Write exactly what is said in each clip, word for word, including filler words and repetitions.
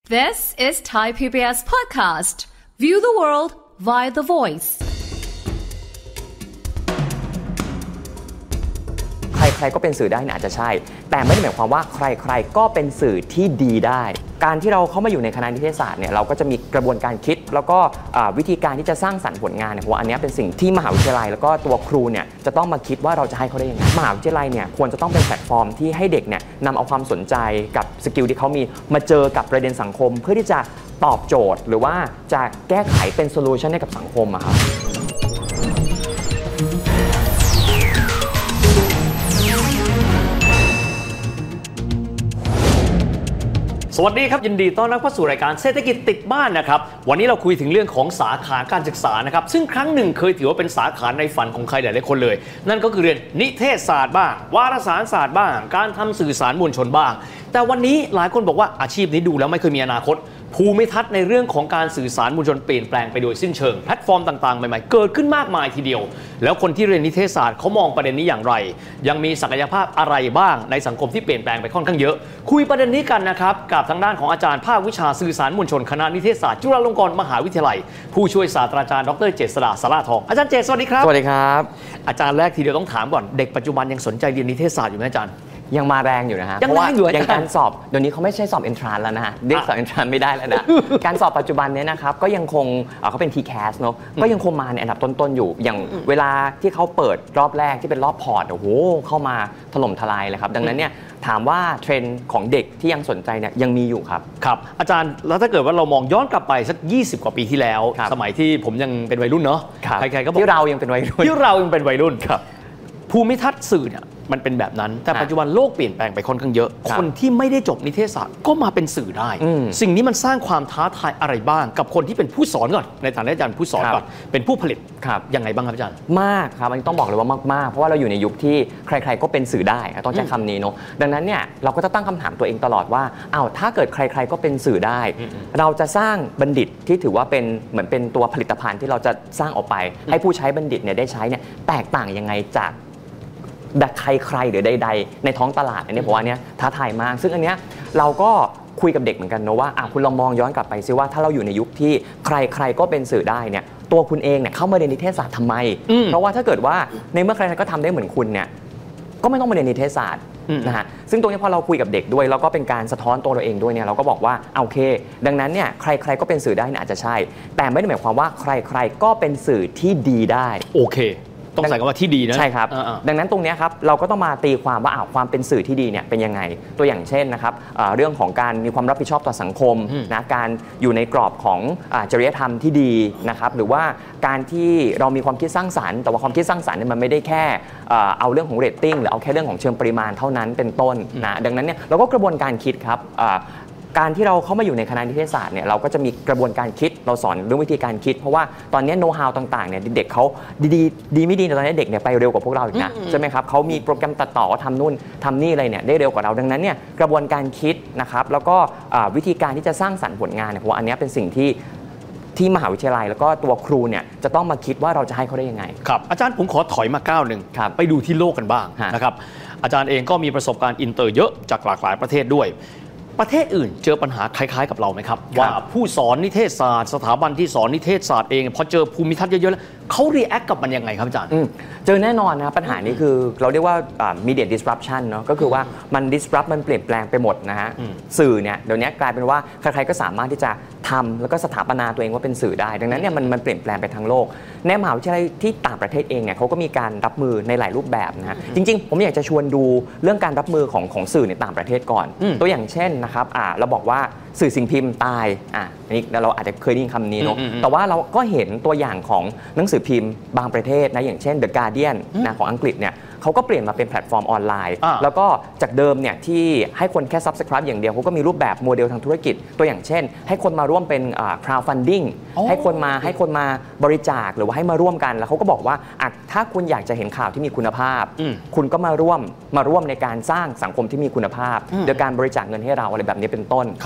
This is Thai พี บี เอส podcast. View the world via the voice. ใครๆก็เป็นสื่อได้เนี่ยอาจจะใช่แต่ไม่ได้หมายความว่าใครๆก็เป็นสื่อที่ดีได้การที่เราเข้ามาอยู่ในคณะนิเทศศาสตร์เนี่ยเราก็จะมีกระบวนการคิดแล้วก็วิธีการที่จะสร้างสรรค์ผลงานเนี่ยเพราะว่าอันนี้เป็นสิ่งที่มหาวิทยาลัยแล้วก็ตัวครูเนี่ยจะต้องมาคิดว่าเราจะให้เขาได้ยังไงมหาวิทยาลัยเนี่ยควรจะต้องเป็นแพลตฟอร์มที่ให้เด็กเนี่ยนำเอาความสนใจกับสกิลที่เขามีมาเจอกับประเด็นสังคมเพื่อที่จะตอบโจทย์หรือว่าจะแก้ไขเป็นโซลูชันให้กับสังคมอะครับสวัสดีครับยินดีต้อนรับเข้าสู่รายการเศรษฐกิจติดบ้านนะครับวันนี้เราคุยถึงเรื่องของสาขาการศึกษานะครับซึ่งครั้งหนึ่งเคยถือว่าเป็นสาขาในฝันของใครหลายๆคนเลยนั่นก็คือเรียนนิเทศศาสตร์บ้างวารสารศาสตร์บ้างการทำสื่อสารมวลชนบ้างแต่วันนี้หลายคนบอกว่าอาชีพนี้ดูแล้วไม่เคยมีอนาคตภูมิทัศน์ในเรื่องของการสื่อสารมวลชนเปลี่ยนแปลงไปโดยสิ้นเชิงแพลตฟอร์มต่างๆใหม่ๆเกิดขึ้นมากมายทีเดียวแล้วคนที่เรียนนิเทศศาสตร์เขามองประเด็นนี้อย่างไรยังมีศักยภาพอะไรบ้างในสังคมที่เปลี่ยนแปลงไปค่อนข้างเยอะคุยประเด็นนี้กันนะครับกับทางด้านของอาจารย์ภาควิชาสื่อสารมวลชนคณะนิเทศศาสตร์จุฬาลงกรณ์มหาวิทยาลัยผู้ช่วยศาสตราจารย์ดรเจษฎาสาราทองอาจารย์เจษสวัสดีครับสวัสดีครับอาจารย์แรกทีเดียวต้องถามก่อนเด็กปัจจุบันยังสนใจเรียนนิเทศศาสตร์อยู่ไหมอาจารย์ยังมาแรงอยู่นะฮะเพราะว่าอย่างการสอบเดี๋ยวนี้เขาไม่ใช่สอบ entrance แล้วนะฮะเรียกสอบ entrance ไม่ได้แล้วนะการสอบปัจจุบันนี้นะครับก็ยังคงเขาเป็น ที แคส เนอะก็ยังคงมาในอันดับต้นๆอยู่อย่างเวลาที่เขาเปิดรอบแรกที่เป็นรอบพอร์ตโอ้โหเข้ามาถล่มทลายเลยครับดังนั้นเนี่ยถามว่าเทรนด์ของเด็กที่ยังสนใจเนี่ยยังมีอยู่ครับครับอาจารย์แล้วถ้าเกิดว่าเรามองย้อนกลับไปสักยี่สิบกว่าปีที่แล้วสมัยที่ผมยังเป็นวัยรุ่นเนาะใครๆก็บอกที่เรายังเป็นวัยรุ่นที่เรายังเป็นวัยรุ่นครับภูมิทัศน์สื่อเนี่ยมันเป็นแบบนั้นแต่ปัจจุบันโลกเปลี่ยนแปลงไปค่อนข้างเยอะคนที่ไม่ได้จบนิเทศศาสตร์ก็มาเป็นสื่อได้สิ่งนี้มันสร้างความท้าทายอะไรบ้างกับคนที่เป็นผู้สอนก่อนในฐานะอาจารย์ผู้สอนก่อนเป็นผู้ผลิตยังไงบ้างครับอาจารย์มากครับมันต้องบอกเลยว่ามากๆเพราะว่าเราอยู่ในยุคที่ใครๆก็เป็นสื่อได้ต้องใช้คำนี้เนาะดังนั้นเนี่ยเราก็จะตั้งคำถามตัวเองตลอดว่าอ้าวถ้าเกิดใครๆก็เป็นสื่อได้เราจะสร้างบัณฑิตที่ถือว่าเป็นเหมือนเป็นตัวผลิตภัณฑ์ที่เราจะสร้างออกไปให้ผู้ใช้บัณฑิตเนี่ยได้ใช้เนี่ยแตกต่างยังไงจากดักใครใครหรือใดๆในท้องตลาดอันนี้ผมว่าเนี้ยท้าทายมากซึ่งอันเนี้ยเราก็คุยกับเด็กเหมือนกันนะว่าคุณลองมองย้อนกลับไปซิว่าถ้าเราอยู่ในยุคที่ใครๆก็เป็นสื่อได้เนี่ยตัวคุณเองเนี่ยเข้ามาเรียนนิเทศศาสตร์ทำไมเพราะว่าถ้าเกิดว่าในเมื่อใครๆก็ทำได้เหมือนคุณเนี่ยก็ไม่ต้องมาเรียนนิเทศศาสตร์นะฮะซึ่งตรงนี้พอเราคุยกับเด็กด้วยแล้วก็เป็นการสะท้อนตัวเราเองด้วยเนี่ยเราก็บอกว่าโอเคดังนั้นเนี่ยใครๆก็เป็นสื่อได้เนี่ยอาจจะใช่แต่ไม่ได้หมายความว่าใครๆก็เป็นสื่อที่ดีได้โอเคต้องใส่คำว่าที่ดีนะใช่ครับดังนั้นตรงนี้ครับเราก็ต้องมาตีความว่าความเป็นสื่อที่ดีเนี่ยเป็นยังไงตัวอย่างเช่นนะครับเรื่องของการมีความรับผิดชอบต่อสังคมนะการอยู่ในกรอบของจริยธรรมที่ดีนะครับหรือว่าการที่เรามีความคิดสร้างสรรค์แต่ว่าความคิดสร้างสรรค์เนี่ยมันไม่ได้แค่เอาเรื่องของเรตติ้งหรือเอาแค่เรื่องของเชิงปริมาณเท่านั้นเป็นต้นนะดังนั้นเนี่ยเราก็กระบวนการคิดครับการที่เราเข้ามาอยู่ในคณะนิเทศศาสตร์เนี่ยเราก็จะมีกระบวนการคิดเราสอนเรื่องวิธีการคิดเพราะว่าตอนนี้โน้ตฮาวต่างๆเนี่ยเด็กเขาดีๆดีไม่ดีตอนนี้เด็กเนี่ยไปเร็วกว่าพวกเราอีกนะใช่ไหมครับเขามีโปรแกรมตัดต่อทำนู่นทำนี่อะไรเนี่ยได้เร็วกว่าเราดังนั้นเนี่ยกระบวนการคิดนะครับแล้วก็วิธีการที่จะสร้างสรรค์ผลงานเนี่ยเพราะว่าอันนี้เป็นสิ่งที่ที่มหาวิทยาลัยแล้วก็ตัวครูเนี่ยจะต้องมาคิดว่าเราจะให้เขาได้ยังไงครับอาจารย์ผมขอถอยมาก้าวหนึ่งไปดูที่โลกกันบ้างนะครับอาจารย์เองก็มีประสบการณ์อินเตอร์เยอะจากหลากหลายประเทศด้วยประเทศอื่นเจอปัญหาคล้ายๆกับเราไหมครับว่าผู้สอนนิเทศศาสตร์สถาบันที่สอนนิเทศศาสตร์เองพอเจอภูมิทัศน์เยอะๆแล้วเขารีแอคกับมันยังไงครับอาจารย์เจอแน่นอนนะปัญหานี้คือเราเรียกว่า media disruption เนาะก็คือว่ามัน disrupt มันเปลี่ยนแปลงไปหมดนะฮะสื่อเนี่ยเดี๋ยวนี้กลายเป็นว่าใครๆก็สามารถที่จะทำแล้วก็สถาปนาตัวเองว่าเป็นสื่อได้ดังนั้นเนี่ยมันมันเปลี่ยนแปลงไปทั้งโลกในมหาวิทยาลัยที่ต่างประเทศเองเนี่ยเขาก็มีการรับมือในหลายรูปแบบนะฮะจริงๆผมอยากจะชวนดูเรื่องการรับมือของของสื่อในต่างประเทศก่อนตัวอย่างเช่นนะครับเราบอกว่าสื่อสิ่งพิมพ์ตายอ่ะอันนี้เราอาจจะเคยได้ยินคำนี้เนาะแต่ว่าเราก็เห็นตัวอย่างของหนังสือพิมพ์บางประเทศนะอย่างเช่น The Guardian นะของอังกฤษเนี่ยเขาก็เปลี่ยนมาเป็นแพลตฟอร์มออนไลน์แล้วก็จากเดิมเนี่ยที่ให้คนแค่ Subscribe อย่างเดียวเขาก็มีรูปแบบโมเดลทางธุรกิจตัวอย่างเช่นให้คนมาร่วมเป็น crowdfunding ให้คนมาให้คนมาบริจาคหรือว่าให้มาร่วมกันแล้วเขาก็บอกว่าถ้าคุณอยากจะเห็นข่าวที่มีคุณภาพคุณก็มาร่วมมาร่วมในการสร้างสังคมที่มีคุณภาพโดยการบริจาคเงินให้เราอะไรแบบนี้เป็นต้นซึ่งเขา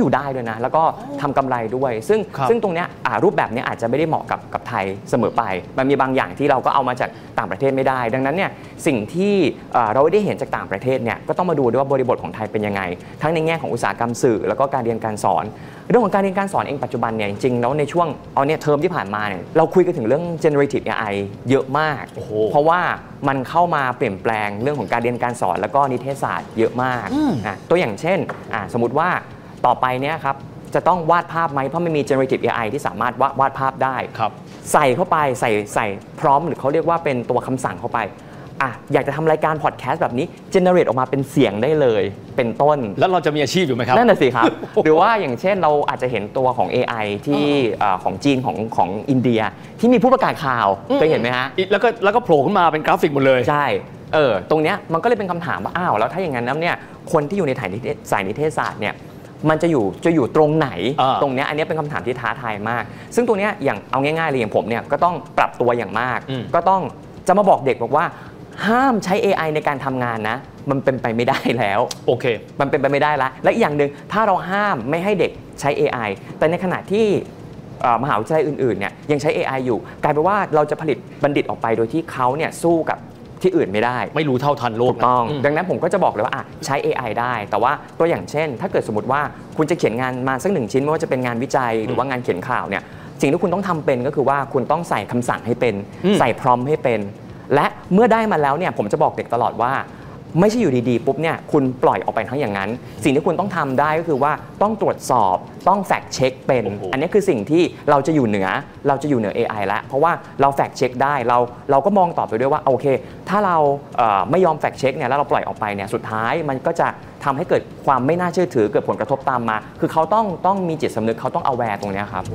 อยู่ได้ด้วยนะแล้วก็ทำกำไรด้วยซึ่งซึ่งตรงเนี้ยรูปแบบนี้อาจจะไม่ได้เหมาะกับกับไทยเสมอไปมันมีบางอย่างที่เราก็เอามาจากต่างประเทศไม่ได้ดังนั้นเนี่ยสิ่งที่เราได้เห็นจากต่างประเทศเนี่ยก็ต้องมาดูด้วยว่าบริบทของไทยเป็นยังไงทั้งในแง่ของอุตสาหกรรมสื่อแล้วก็การเรียนการสอนเรื่องของการเรียนการสอนเองปัจจุบันเนี่ยจริงๆแล้วในช่วงเอาเนี่ยเทอมที่ผ่านมาเนี่ยเราคุยกันถึงเรื่อง generative เอ ไอ เยอะมากเพราะว่ามันเข้ามาเปลี่ยนแปลงเรื่องของการเรียนการสอนแล้วก็นิเทศศาสตร์เยอะมากนะตัวอย่างเช่นสมมติว่าต่อไปเนี่ยครับจะต้องวาดภาพไหมเพราะมันมี generative เอ ไอ ที่สามารถวาดวาดภาพได้ใส่เข้าไปใส่ใส่พร้อมหรือเขาเรียกว่าเป็นตัวคำสั่งเข้าไปอ่ะอยากจะทำรายการพอดแคสต์แบบนี้ generate ออกมาเป็นเสียงได้เลยเป็นต้นแล้วเราจะมีอาชีพอยู่ไหมครับนั่นน่ะสิครับ หรือว่าอย่างเช่นเราอาจจะเห็นตัวของ เอ ไอ ที่ของจีนของของอินเดียที่มีผู้ประกาศข่าวเคยเห็นไหมฮะแล้วก็แล้วก็โผล่ขึ้นมาเป็นกราฟิกหมดเลยใช่เออตรงเนี้ยมันก็เลยเป็นคำถามว่าอ้าวแล้วถ้าอย่างนั้นแล้วเนี่ยคนที่อยู่ในสายนิเทศศาสตร์เนี่ยมันจะอยู่จะอยู่ตรงไหนตรงนี้อันนี้เป็นคำถามที่ท้าทายมากซึ่งตัวนี้อย่างเอาง่ายๆเลยอย่างผมเนี่ยก็ต้องปรับตัวอย่างมากก็ต้องจะมาบอกเด็กบอกว่าห้ามใช้ เอ ไอ ในการทำงานนะมันเป็นไปไม่ได้แล้วโอเคมันเป็นไปไม่ได้ละและอีกอย่างหนึ่งถ้าเราห้ามไม่ให้เด็กใช้ เอ ไอ แต่ในขณะที่มหาวิทยาลัยอื่นๆเนี่ยยังใช้ เอ ไอ อยู่กลายเป็นว่าเราจะผลิตบัณฑิตออกไปโดยที่เขาเนี่ยสู้กับที่อื่นไม่ได้ไม่รู้เท่าทันโลกถูกต้องดังนั้นผมก็จะบอกเลยว่าใช้ เอ ไอ ได้แต่ว่าตัวอย่างเช่นถ้าเกิดสมมติว่าคุณจะเขียนงานมาสักหนึ่งชิ้นไม่ว่าจะเป็นงานวิจัยหรือว่างานเขียนข่าวเนี่ยสิ่งที่คุณต้องทำเป็นก็คือว่าคุณต้องใส่คำสั่งให้เป็นใส่พร้อมให้เป็นและเมื่อได้มาแล้วเนี่ยผมจะบอกเด็กตลอดว่าไม่ใช่อยู่ดีๆปุ๊บเนี่ยคุณปล่อยออกไปทั้งอย่างนั้นสิ่งที่คุณต้องทำได้ก็คือว่าต้องตรวจสอบต้องแฟกต์เช็คเป็นอันนี้คือสิ่งที่เราจะอยู่เหนือเราจะอยู่เหนือ เอ ไอ แล้วเพราะว่าเราแฟกต์เช็คได้เราเราก็มองต่อไปด้วยว่าโอเคถ้าเราไม่ยอมแฟกต์เช็คเนี่ยแล้วเราปล่อยออกไปเนี่ยสุดท้ายมันก็จะทำให้เกิดความไม่น่าเชื่อถือเกิดผลกระทบตามมาคือเขาต้องต้องมีจิตสำนึกเขาต้อง aware ตรงนี้ครับ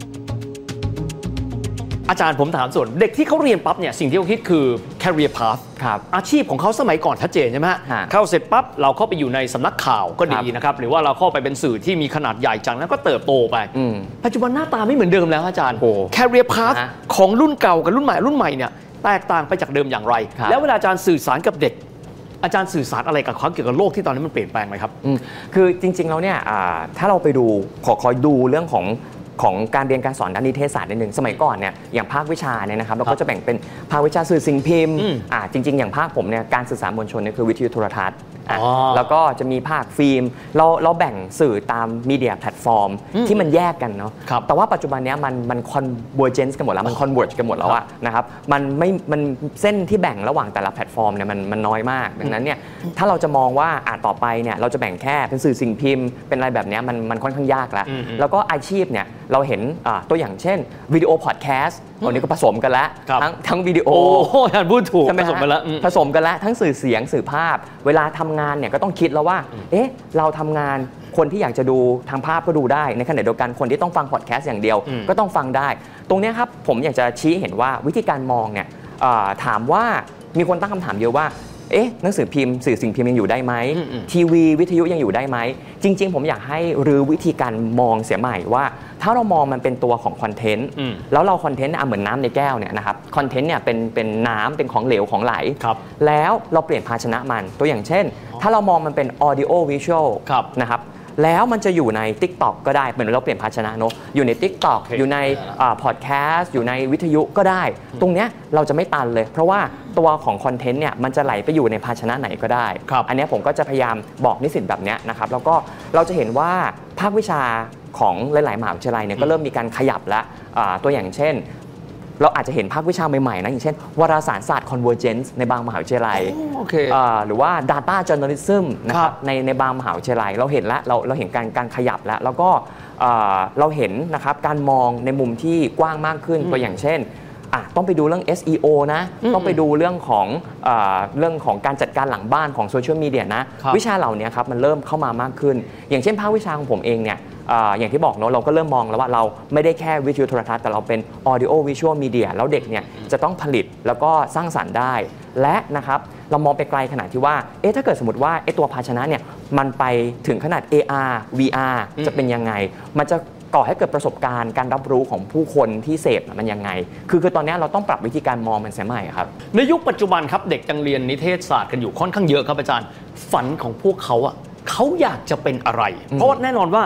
อาจารย์ผมถามส่วนเด็กที่เขาเรียนปั๊บเนี่ยสิ่งที่เขาคิดคือ career path ครับอาชีพของเขาสมัยก่อนชัดเจนใช่ไหมฮะเข้าเสร็จปั๊บเราเข้าไปอยู่ในสำนักข่าวก็ดีนะครับหรือว่าเราเข้าไปเป็นสื่อที่มีขนาดใหญ่จากนั้นก็เติบโตไปปัจจุบันหน้าตาไม่เหมือนเดิมแล้วอาจารย์ career path ของรุ่นเก่ากับรุ่นใหม่รุ่นใหม่เนี่ยแตกต่างไปจากเดิมอย่างไรแล้วเวลาอาจารย์สื่อสารกับเด็กอาจารย์สื่อสารอะไรกับเขาเกี่ยวกับโลกที่ตอนนี้มันเปลี่ยนแปลงไหมครับคือจริงๆแล้วเนี่ยถ้าเราไปดูขอคอยดูเรื่องของของการเรียนการสอนด้านนิเทศศาสตร์นิดนึงสมัยก่อนเนี่ยอย่างภาควิชาเนี่ยนะครับเราก็จะแบ่งเป็นภาควิชาสื่อสิ่งพิมพ์อ่าจริงๆอย่างภาคผมเนี่ยการสื่อสารมวลชนเนี่ยคือวิทยุโทรทัศน์แล้วก็จะมีภาคฟิล์มเราเราแบ่งสื่อตามมีเดียแพลตฟอร์มที่มันแยกกันเนาะแต่ว่าปัจจุบันนี้มันมันคอนเวอร์เจนซ์กันหมดแล้วมันคอนเวอร์จกันหมดแล้วอะนะครับมันไม่มันเส้นที่แบ่งระหว่างแต่ละแพลตฟอร์มเนี่ยมันมันน้อยมากดังนั้นเนี่ยถ้าเราจะมองว่าอ่าต่อไปเนี่ยเราจะแบ่งแค่เป็นสื่อสิ่งพิมพ์เป็นอะไรแบบนี้มันมันค่อนข้างยากแล้วแล้วก็อาชีพเนี่ยเราเห็นตัวอย่างเช่นวิดีโอพอดแคสต์ตอนนี้ก็ผสมกันแล้วทั้งทั้งวิดีโอโอ้ยพูดถูกผสมกันแล้วผสมกันแล้วทั้งสื่อเสียงสื่อภาพเวลาทำงานเนี่ยก็ต้องคิดแล้วว่าเอ๊ะเราทำงานคนที่อยากจะดูทางภาพก็ดูได้ในขณะเดียวกันคนที่ต้องฟังพอดแคสต์อย่างเดียวก็ต้องฟังได้ตรงนี้ครับผมอยากจะชี้เห็นว่าวิธีการมองเนี่ยถามว่ามีคนตั้งคำถามเยอะว่าเอ๊ะหนังสือพิมพ์สื่อสิ่งพิมพ์ยังอยู่ได้ไหมทีวีวิทยุยังอยู่ได้ไหมจริงๆผมอยากให้รื้อวิธีการมองเสียใหม่ว่าถ้าเรามองมันเป็นตัวของคอนเทนต์แล้วเราคอนเทนต์เหมือนน้ำในแก้วเนี่ยนะครับคอนเทนต์เนี่ยเป็นเป็นน้ำเป็นของเหลวของไหลแล้วเราเปลี่ยนภาชนะมันตัวอย่างเช่นถ้าเรามองมันเป็น audio visual นะครับแล้วมันจะอยู่ใน TikTok ก็ได้เหมือนเราเปลี่ยนภาชนะเนอะอยู่ใน TikTok อยู่ในพอดแคสต์อยู่ในวิทยุก็ได้ตรงเนี้ยเราจะไม่ตันเลยเพราะว่าตัวของคอนเทนต์เนี่ยมันจะไหลไปอยู่ในภาชนะไหนก็ได้อันนี้ผมก็จะพยายามบอกนิสิตแบบนี้นะครับแล้วก็เราจะเห็นว่าภาควิชาของหลายๆมหาวิทยาลัยเนี่ยก็เริ่มมีการขยับแล้วตัวอย่างเช่นเราอาจจะเห็นภาควิชาใหม่ๆนะอย่างเช่นวารสารศาสตร์ Convergence ในบางมหาวิทยาลัย okay. หรือว่า Data Journalism นะครับในในบางมหาวิทยาลัยเราเห็นแล้วเราเราเห็นการการขยับแล้วแล้วก็เราเห็นนะครับการมองในมุมที่กว้างมากขึ้นตัวอย่างเช่นต้องไปดูเรื่อง เอส อี โอ นะต้องไปดูเรื่องของเรื่องของการจัดการหลังบ้านของโซเชียลมีเดียนะวิชาเหล่านี้ครับมันเริ่มเข้ามามากขึ้นอย่างเช่นภาควิชาของผมเองเนี่ยอย่างที่บอกเนาะเราก็เริ่มมองแล้วว่าเราไม่ได้แค่วิทยุโทรทัศน์แต่เราเป็น audio visual media แล้วเด็กเนี่ยจะต้องผลิตแล้วก็สร้างสรรค์ได้และนะครับเรามองไปไกลขนาดที่ว่าเอ๊ะถ้าเกิดสมมติว่าไอ้ตัวภาชนะเนี่ยมันไปถึงขนาด เอ อาร์ วี อาร์ จะเป็นยังไงมันจะก่อให้เกิดประสบการณ์การรับรู้ของผู้คนที่เสพมันยังไงคือคือตอนนี้เราต้องปรับวิธีการมองมันเสียใหม่ครับในยุคปัจจุบันครับเด็กยังเรียนนิเทศศาสตร์กันอยู่ค่อนข้างเยอะครับอาจารย์ฝันของพวกเขาอ่ะเขาอยากจะเป็นอะไรเพราะแน่นอนว่า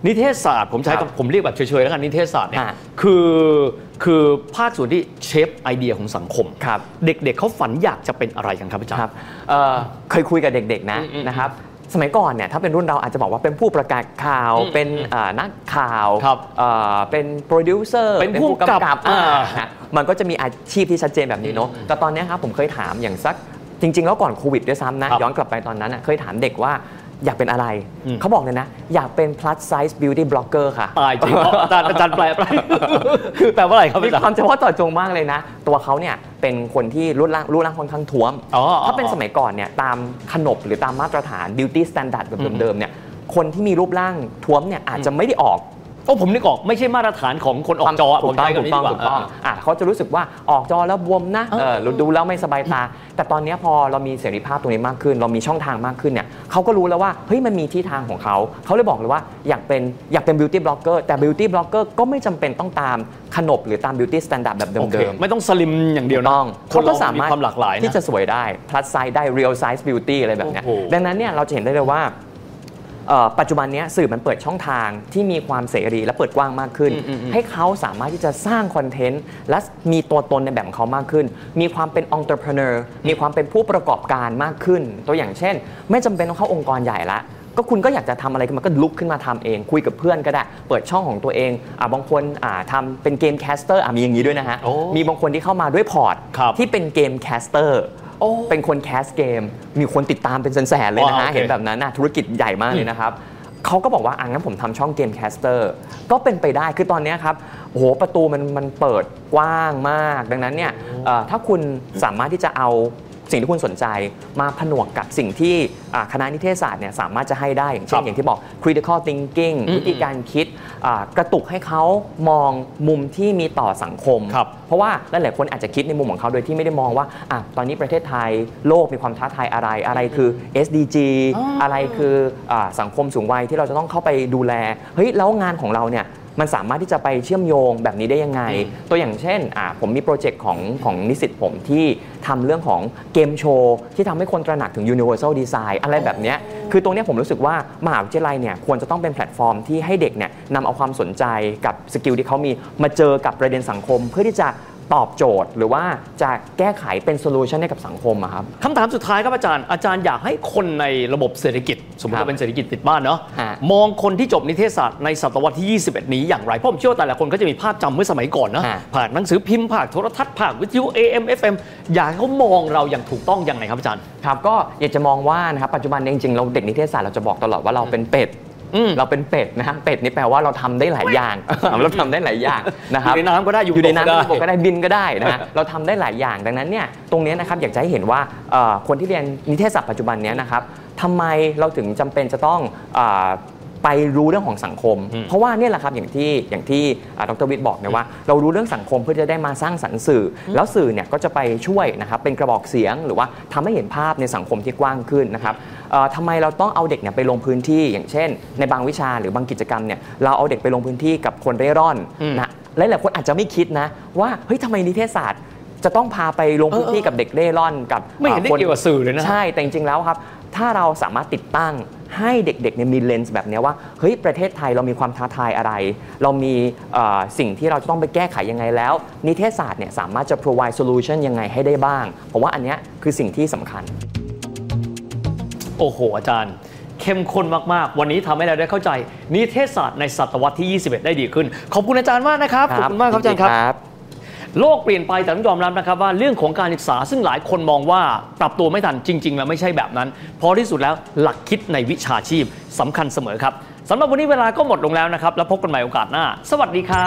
นิเทศศาสตร์ผมใช้ครับผมเรียกแบบเฉยๆแล้วกันนิเทศศาสตร์เนี่ยฮะคือคือภาคส่วนที่เชฟไอเดียของสังคมครับเด็กๆเขาฝันอยากจะเป็นอะไรกันครับอาจารย์ครับเอ่อเคยคุยกับเด็กๆนะอืมๆนะครับสมัยก่อนเนี่ยถ้าเป็นรุ่นเราอาจจะบอกว่าเป็นผู้ประกาศข่าวอืมเป็นอ่านักข่าวครับเอ่อเป็นโปรดิวเซอร์เป็นผู้กำกับอ่าอ่าฮะมันก็จะมีอาชีพที่ชัดเจนแบบนี้เนาะแต่ตอนเนี้ยครับผมเคยถามอย่างสักจริง ๆ แล้วก่อนโควิดด้วยซ้ำนะครับ ย้อนกลับไปตอนนั้นน่ะเคยถามเด็กว่าอยากเป็นอะไรอืมเขาบอกเลยนะอยากเป็น plus size beauty blogger ค่ะตายจริงเพราะอาจารย์อาจารย์แปลแปลคือแปลว่าอะไรครับมีอาจารย์ความเฉพาะเจาะจงมากเลยนะ ตัวเขาเนี่ยเป็นคนที่รูปร่างรูปร่างค่อนข้างท้วมอ๋อถ้าเป็นสมัยก่อนเนี่ยตามขนบหรือตามมาตรฐาน beauty standard แบบเดิมๆเนี่ยคนที่มีรูปร่างท้วมเนี่ยอาจจะไม่ได้ออกโอ้ผมนึกออกไม่ใช่มาตรฐานของคนออกจอถูผกมต้องใช้คำถูนี้กต้องดีกว่าถูกต้องอ่ะเขาจะรู้สึกว่าออกจอแล้วบวมนะเออดูแล้วไม่สบายตา แต่ตอนนี้พอเรามีเสรีภาพตรงนี้มากขึ้น เรามีช่องทางมากขึ้นเนี่ยเขาก็รู้แล้วว่าเฮ้ยมันมีที่ทางของเขาเขาเลยบอกเลยว่าอยากเป็นอยากเป็น beauty blogger แต่ beauty blogger ก็ไม่จำเป็นต้องตามขนบหรือตาม beauty standard แบบโอเคเดิมๆไม่ต้องสลิมอย่างเดียวถูนะกต้องคเขานก็เราสามารถมีความหลากหลายนะที่จะสวยได้ plus size ได้ real size beauty อะไรแบบเนี้ยโอ้โหดังนั้นเนี่ยเราจะเห็นได้เลยว่าเอ่อปัจจุบันเนี้ยสื่อมันเปิดช่องทางที่มีความเสรีและเปิดกว้างมากขึ้น ให้เขาสามารถที่จะสร้างคอนเทนต์และมีตัวตนในแบบของเขามากขึ้น มีความเป็น entrepreneur มีความเป็นผู้ประกอบการมากขึ้น ตัวอย่างเช่น ไม่จำเป็นต้องเข้าองค์กรใหญ่ละก็คุณก็อยากจะทำอะไรมันก็ลุกขึ้นมาทำเองคุยกับเพื่อนก็ได้เปิดช่องของตัวเองอ่ะบางคนอ่ะทำเป็นเกมแคสเตอร์อ่ะมีอย่างนี้ด้วยนะฮะโอ้มีบางคนที่เข้ามาด้วยพอร์ตครับที่เป็นเกมแคสเตอร์เป็นคนแคสเกมมีคนติดตามเป็นแสนๆเลยนะอ๋อฮะโอเคเห็นแบบนั้นนะธุรกิจใหญ่มากเลยนะครับเขาก็บอกว่าอ่ะงั้นผมทำช่องเกมแคสเตอร์ก็เป็นไปได้คือตอนนี้ครับโอ้โหประตูมันมันเปิดกว้างมาก ดังนั้นเนี่ยเอ่อถ้าคุณสามารถที่จะเอาสิ่งที่คุณสนใจมาผนวกกับสิ่งที่อ่าคณะนิเทศศาสตร์เนี่ยสามารถจะให้ได้อย่างเช่ครันบอย่างที่บอก critical thinking อืมวิธีการคิดอ่ากระตุกให้เขามองมุมที่มีต่อสังคมครับเพราะว่าหลายๆคนอาจจะคิดในมุมของเขาโดยที่ไม่ได้มองว่าอ่ะตอนนี้ประเทศไทยโลกมีความท้าทายอะไรอะไรคือ เอส ดี จีอ๋อออะไรคืออาสังคมสูงวัยที่เราจะต้องเข้าไปดูแลเฮ้ยแล้วงานของเราเนี่ยมันสามารถที่จะไปเชื่อมโยงแบบนี้ได้ยังไง ตัวอย่างเช่นอ่ะผมมีโปรเจกต์ของของนิสิตผมที่ทำเรื่องของเกมโชว์ที่ทำให้คนตระหนักถึง universal design อะไรแบบเนี้ยคือตรงเนี้ยผมรู้สึกว่ามหาวิทยาลัยเนี่ยควรจะต้องเป็นแพลตฟอร์มที่ให้เด็กเนี่ยนำเอาความสนใจกับสกิลที่เขามีมาเจอกับประเด็นสังคม เพื่อที่จะตอบโจทย์ หรือว่าจะแก้ไขเป็นโซลูชันให้กับสังคมอะครับคำถามสุดท้ายครับอาจารย์อาจารย์อยากให้คนในระบบเศรษฐกิจ สมมติครับว่าเป็นเศรษฐกิจติดบ้านเนาะฮะมองคนที่จบนิเทศศาสตร์ในศตวรรษที่ยี่สิบเอ็ดนี้อย่างไรเพราะผมเชื่อว่าแต่ละคนก็จะมีภาพจำเมื่อสมัยก่อนนะฮะผ่านหนังสือพิมพ์ผ่านโทรทัศน์ผ่านวิทยุ เอ เอ็ม เอฟ เอ็ม อยากให้เขามองเราอย่างถูกต้องยังไงครับอาจารย์ครับก็อยากจะมองว่านะครับปัจจุบันเนี้จริงๆเราเด็กนิเทศศาสตร์เราจะบอกตลอดว่าเราเป็นเป็ดอืมเราเป็นเป็ดนะฮะเป็ดนี่แปลว่าเราทำได้หลายอย่าง เราทำได้หลายอย่างนะครับอยู่ในน้ำก็ได้อยู่อยู่ในบนบกก็ได้น้ำบกก็ได้บินก็ได้นะฮะเราทำได้หลายอย่างดังนั้นเนี่ยตรงเนี้ยนะครับอยากจะให้เห็นว่าเอ่อคนที่เรียนนิเทศศาสตร์ปัจจุบันเนี้ยนะครับทำไมเราถึงจำเป็นจะต้องเอ่อไปรู้เรื่องของสังคม เพราะว่าเนี่ยแหละครับอย่างที่อย่างที่อ่าดรวิทย์บอกนะว่าเรารู้เรื่องสังคมเพื่อจะได้มาสร้างสรรค์สื่ออแล้วสื่อเนี่ยก็จะไปช่วยนะครับเป็นกระบอกเสียงหรือว่าทำให้เห็นภาพในสังคมที่กว้างขึ้นนะครับเอ่อทำไมเราต้องเอาเด็กเนี่ยไปลงพื้นที่อย่างเช่น ในบางวิชาหรือบางกิจกรรมเนี่ยเราเอาเด็กไปลงพื้นที่กับคนเร่ร่อนนะหลายๆคนอาจจะไม่คิดนะว่าเฮ้ยทำไมนิเทศศาสตร์จะต้องพาไปลงพื้นที่กับเด็กเร่ร่อนกับไม่เห็นได้อ่อเกี่ยวกับสื่อเลยนะใช่แต่จริงๆแล้วครับถ้าเราสามารถติดตั้งให้เด็กๆเนี่ยมีเลนส์แบบเนี้ยว่าเฮ้ยประเทศไทยเรามีความท้าทายอะไร เรามีเอ่อสิ่งที่เราจะต้องไปแก้ไขยังไงแล้ว นิเทศศาสตร์เนี่ยสามารถจะ provide solution ยังไงให้ได้บ้างผมว่าอันเนี้ยคือสิ่งที่สำคัญโอ้โหอาจารย์ เข้มข้นมากๆ วันนี้ทำให้เราได้เข้าใจนิเทศศาสตร์ในศตวรรษที่ยี่สิบเอ็ดได้ดีขึ้นขอบคุณอาจารย์มากนะครับขอบคุณมากครับอาจารย์ครับ โลกเปลี่ยนไปแต่ต้องยอมรับนะครับว่าเรื่องของการศึกษาซึ่งหลายคนมองว่าปรับตัวไม่ทันจริงๆแล้วไม่ใช่แบบนั้นเพราะที่สุดแล้วหลักคิดในวิชาชีพสำคัญเสมอครับสำหรับวันนี้เวลาก็หมดลงแล้วนะครับแล้วพบกันใหม่โอกาสหน้าสวัสดีครับ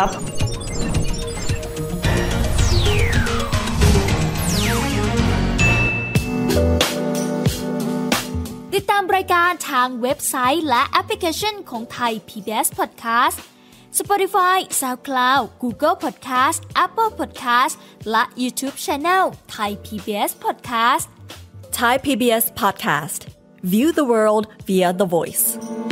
ติดตามรายการทางเว็บไซต์และแอปพลิเคชันของไทย พี บี เอส Podcast Spotify, SoundCloud, Google Podcast, Apple Podcast และ YouTube Channel Thai พี บี เอส Podcast Thai พี บี เอส Podcast. View the world via the voice.